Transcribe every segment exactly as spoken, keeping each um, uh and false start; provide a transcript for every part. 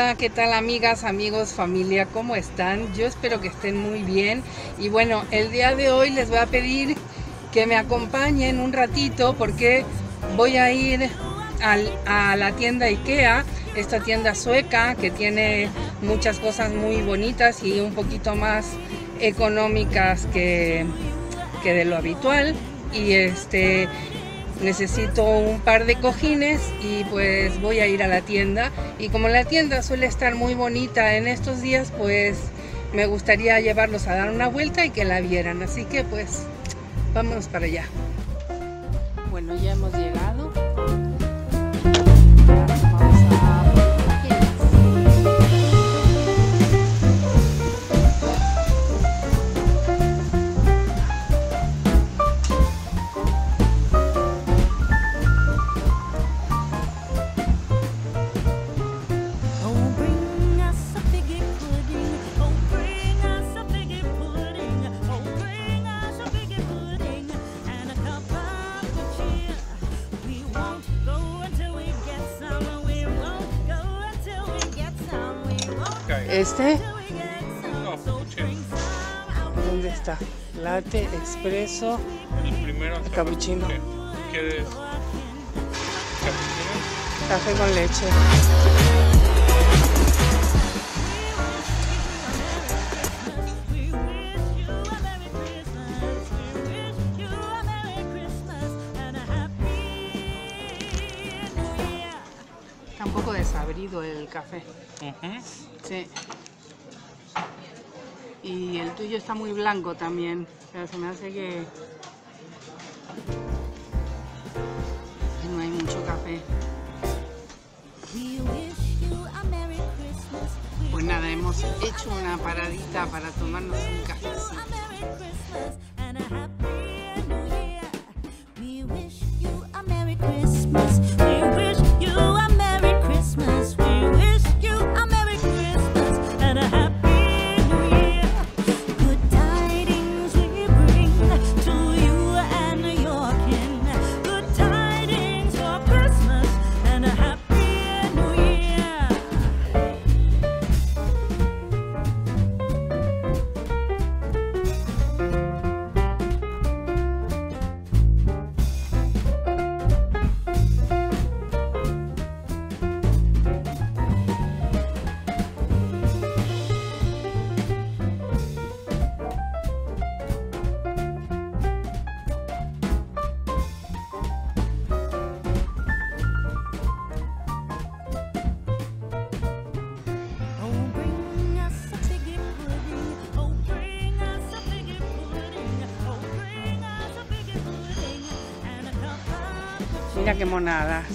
Hola, ¿qué tal amigas, amigos, familia? ¿Cómo están? Yo espero que estén muy bien. Y bueno, el día de hoy les voy a pedir que me acompañen un ratito porque voy a ir al, a la tienda IKEA, esta tienda sueca que tiene muchas cosas muy bonitas y un poquito más económicas que, que de lo habitual. Y este... necesito un par de cojines y pues voy a ir a la tienda, y como la tienda suele estar muy bonita en estos días, pues me gustaría llevarlos a dar una vuelta y que la vieran, así que pues vámonos para allá. Bueno, ya hemos llegado. Este, ¿dónde está? Latte, expreso, el primero, el cappuccino. ¿Qué, ¿Qué es? ¿Cappuccino? Café con leche. Está un poco desabrido el café. Uh-huh. Sí. Y el tuyo está muy blanco también. Pero se me hace que no hay mucho café. Pues nada, hemos hecho una paradita para tomarnos un cafecito. Mira qué monadas.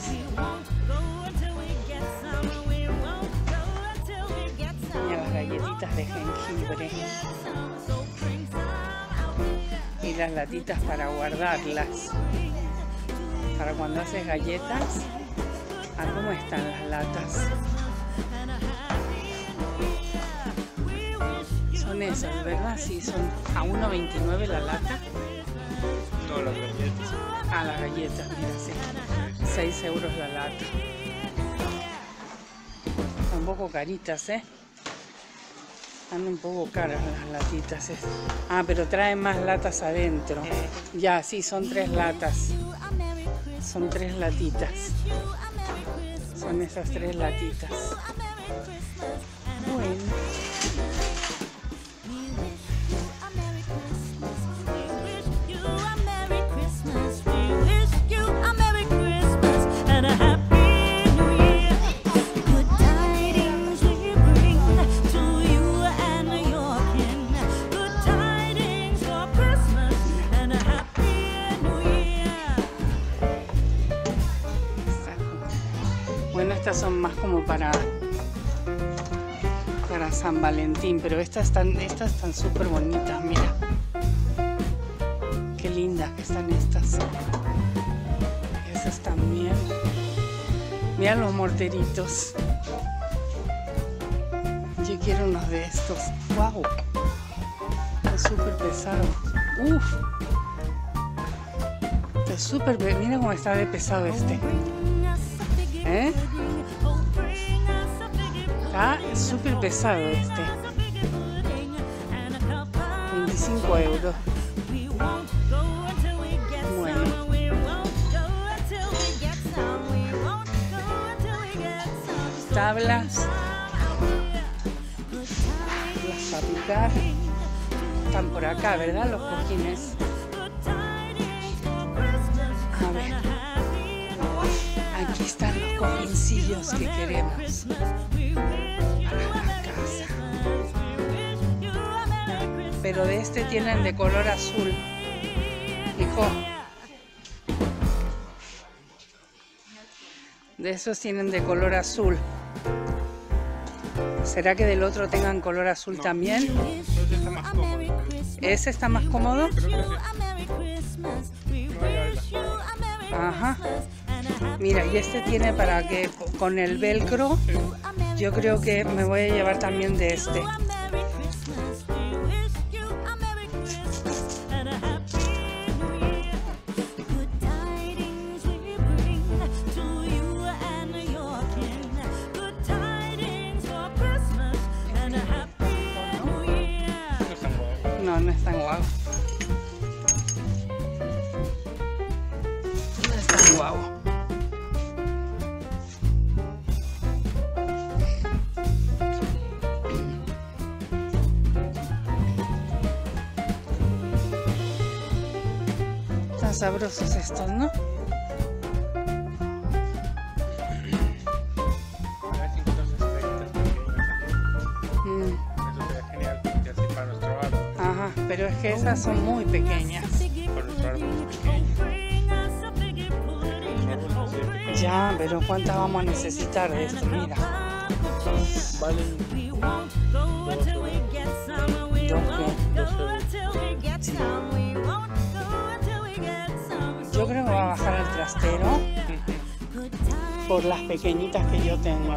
Mira las galletitas de jengibre. Y las latitas para guardarlas. Para cuando haces galletas. Ah, ¿cómo están las latas? Son esas, ¿verdad? Sí, son a uno veintinueve la lata. No, las galletas. Ah, las galletas, mira, sí. seis euros la lata. Son un poco caritas, ¿eh? Están un poco caras las latitas. ¿eh? Ah, pero traen más latas adentro. Ya, sí, son tres latas. Son tres latitas. Son esas tres latitas. Bueno. Bueno, estas son más como para para San Valentín, pero estas están estas están súper bonitas, mira. Qué lindas que están estas. Esas también. Mira los morteritos. Yo quiero unos de estos. ¡Wow! Está súper pesado. ¡Uf! Está súper... Mira cómo está de pesado este. ¿Eh? Está Ah, es súper pesado este. veinticinco euros. Bueno. Tablas. Las a picar. Están por acá, ¿verdad? Los cojines. A ver. Aquí están los cojincillos que queremos para la casa. Pero de este tienen de color azul. Hijo. De esos tienen de color azul. ¿Será que del otro tengan color azul No. también? Entonces está más cómodo. ¿Ese está más cómodo? Creo que sí. No hay alta. Ajá. Mira, y este tiene para que con el velcro, yo creo que me voy a llevar también de este. No No, es tan guapo. no es tan guau. No es tan guau. Están sabrosos estos, ¿no? Hay cincuenta sesenta pequeñas. Mm, Eso sería genial. Y así para nuestro árbol. ajá, pero es que esas son muy pequeñas. Para nuestro árbol es pequeño. Nuestro árbol es así pequeño. Ya, pero ¿cuántas vamos a necesitar de esto? Mira. Valen Dos que- doce. Yo creo que va a bajar el trastero por las pequeñitas que yo tengo.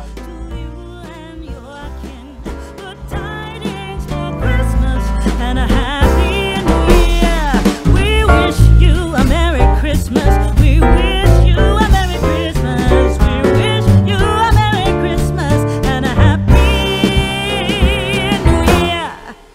And a happy new year. We wish you a Merry Christmas. We wish you a Merry Christmas. We wish you a Merry Christmas and a happy new year.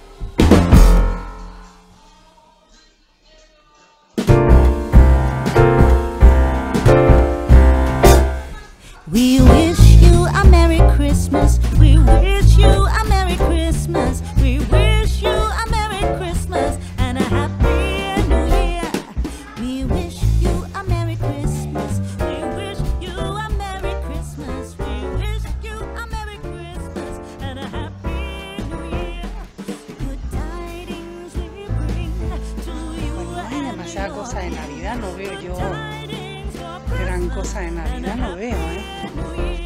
We wish you a Merry Christmas. We wish you a Merry Christmas. We wish you a Merry Christmas and a Happy New Year. We wish you a Merry Christmas. We wish you a Merry Christmas. We wish you a Merry Christmas and a Happy New Year. Good tidings we bring to you. Bueno, no hay demasiada cosa de Navidad, no veo yo Tidings for gran cosa de Navidad, no veo, ¿eh? New Year.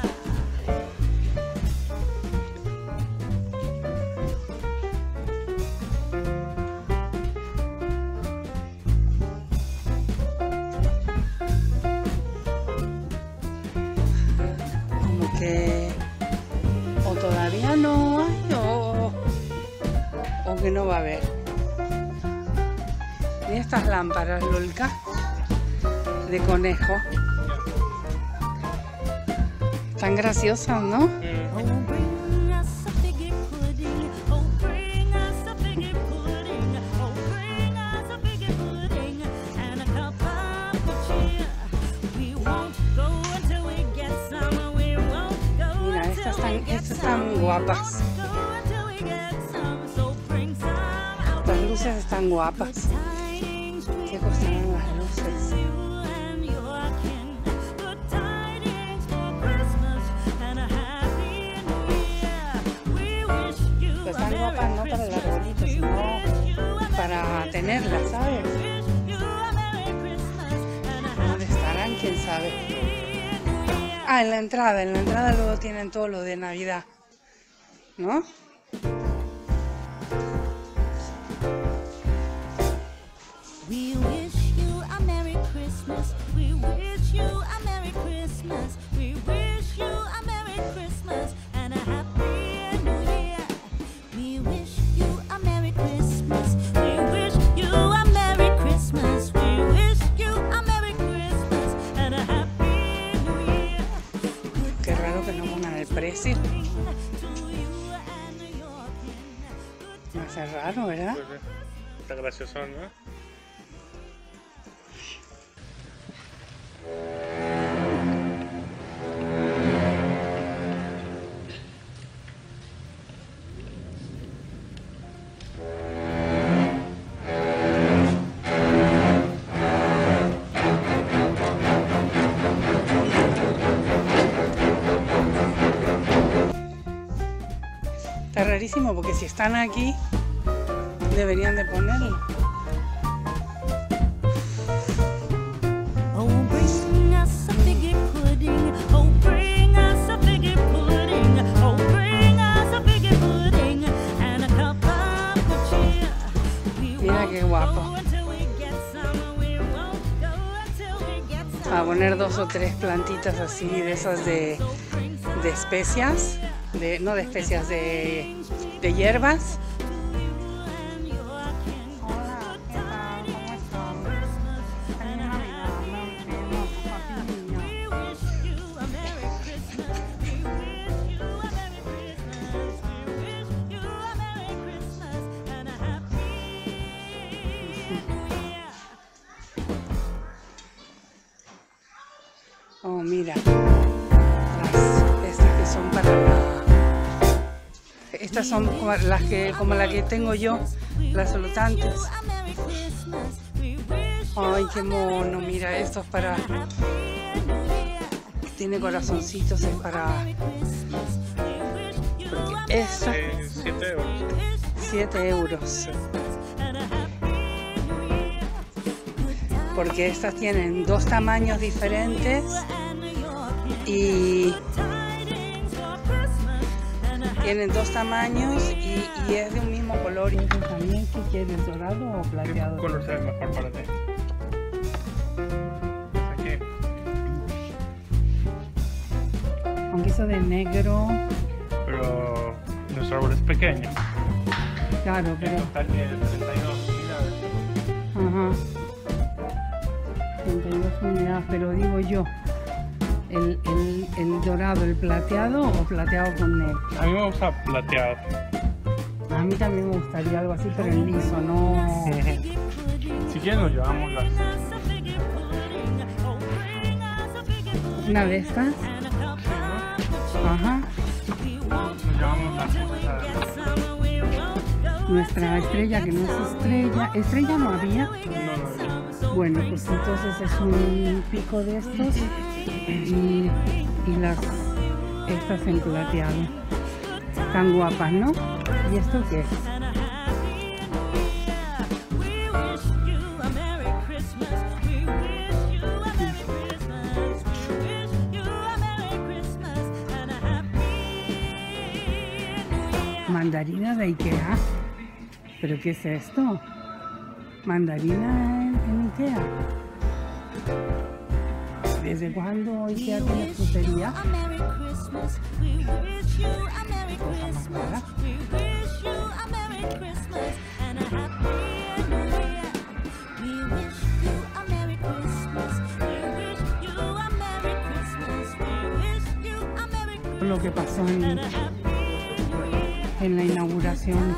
Como que o todavía no hay o, o que no va a haber. Y estas lámparas, Lolka, de conejo. Tan graciosas, ¿no? Oh, bring us a figgy pudding. Oh, bring us a figgy pudding. Oh, bring us a figgy pudding and a cup of good cheer. We won't go until we get some. We won't go Mira, estas until we están, get estas some. están guapas. Go until we get some. So bring some out. Estas luces están guapas. Tidings we ¿Qué costarán las luces? you and your kin. Good tidings for Christmas and a happy new year. We wish you Pues a están Merry guapas no para el Christmas. arbolito, We sino wish you a para Merry tenerlas, Christmas. ¿sabes? We wish you a Merry Christmas and a ¿Dónde estarán? ¿Quién sabe? happy new year. Ah, en la entrada, en la entrada luego tienen todo lo de Navidad, ¿no? We wish you a Merry Christmas. We wish you a Merry Christmas. We wish you a Merry Christmas and a Happy New Year. We wish you a Merry Christmas. We wish you a Merry Christmas. We wish you a Merry Christmas and a Happy New Year. Qué raro que no pongan el precio. Good Va a ser raro, ¿verdad? Pues, eh, está gracioso, ¿no? Está rarísimo porque si están aquí deberían de ponerlo. Oh, bring us a figgy pudding. Oh, bring us a figgy pudding. Oh, bring us a figgy pudding and a cup of good cheer. We Mira qué guapo. won't go until we get some. We won't go until we get some. A poner dos o tres plantitas así de esas de, de especias, de, no de especias, de, de hierbas. And your king. Hola, ¿qué tal? ¿Cómo están? Feliz Navidad, We wish you a Merry Christmas. We wish you a Merry Christmas. We wish you a Merry Christmas and a Happy New Year. Oh, mira, las, estas que son para la, estas son como las que, como la que tengo yo, las flotantes. A Merry Christmas. We wish Ay, qué mono, mira, esto es para, Happy New Year. tiene corazoncitos, es para, Christmas. We wish you a porque esta, Eh, siete euros. siete euros, and a Happy New Year. porque estas tienen dos tamaños diferentes And your king. y Tidings for Christmas and a happy tienen dos tamaños y, y es de un mismo color. ¿Y eso también qué quieres, dorado o ¿Qué plateado? color se ve mejor para ti? Aquí. Aunque eso de negro, Pero nuestro árbol es pequeño. claro, En pero... total tiene treinta y dos unidades. Ajá. treinta y dos unidades, pero digo yo, el, el, el dorado, el plateado o plateado con negro. A mí me gusta plateado. A mí también me gustaría algo así, pero en liso, no... Si quieren nos llevamos las. Una de estas. Ajá. Nos llevamos las cosas. Nuestra estrella, que no es estrella. ¿Estrella no había? No, no, Bueno, pues entonces es un pico de estos y, y las estas en plateado. Tan guapas, ¿no? ¿Y esto qué es? Mandarina de Ikea. ¿Pero qué es esto? Mandarina en, en Ikea. ¿Desde cuándo Ikea tiene frutería? Cosa más rara. Lo que pasó en, en la inauguración.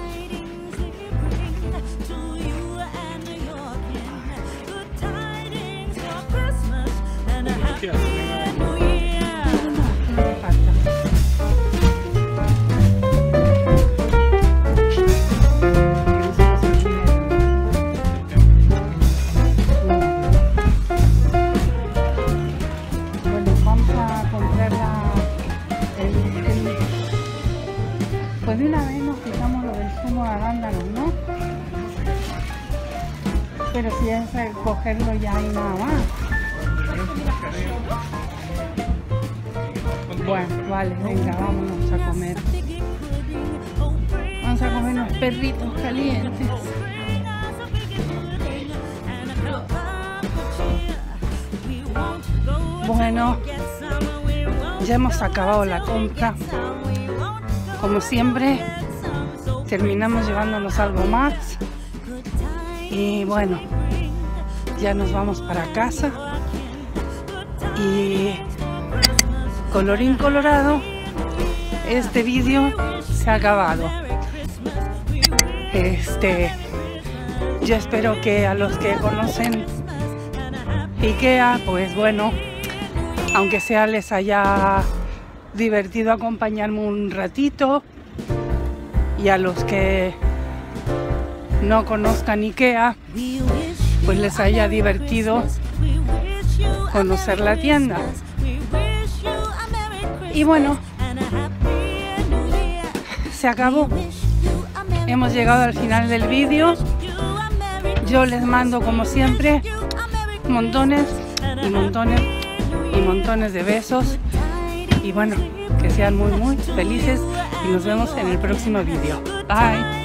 ¿Qué haces? Bueno, vamos a comprar la, el, el- pues de una vez nos quitamos lo del zumo de arándanos, ¿no? Pero si es el cogerlo ya y nada más. Bueno, vale, venga, vámonos a comer. Vamos a comer unos perritos calientes. Bueno, ya hemos acabado la compra. Como siempre, terminamos llevándonos algo más. Y bueno, ya nos vamos para casa. Y colorín colorado, este vídeo se ha acabado. Este, yo espero que a los que conocen IKEA, pues bueno, aunque sea les haya divertido acompañarme un ratito, y a los que no conozcan IKEA, pues les haya divertido conocer la tienda. Y bueno, se acabó. Hemos llegado al final del vídeo. Yo les mando, como siempre, montones y montones y montones de besos. Y bueno, que sean muy muy felices y nos vemos en el próximo vídeo. Bye.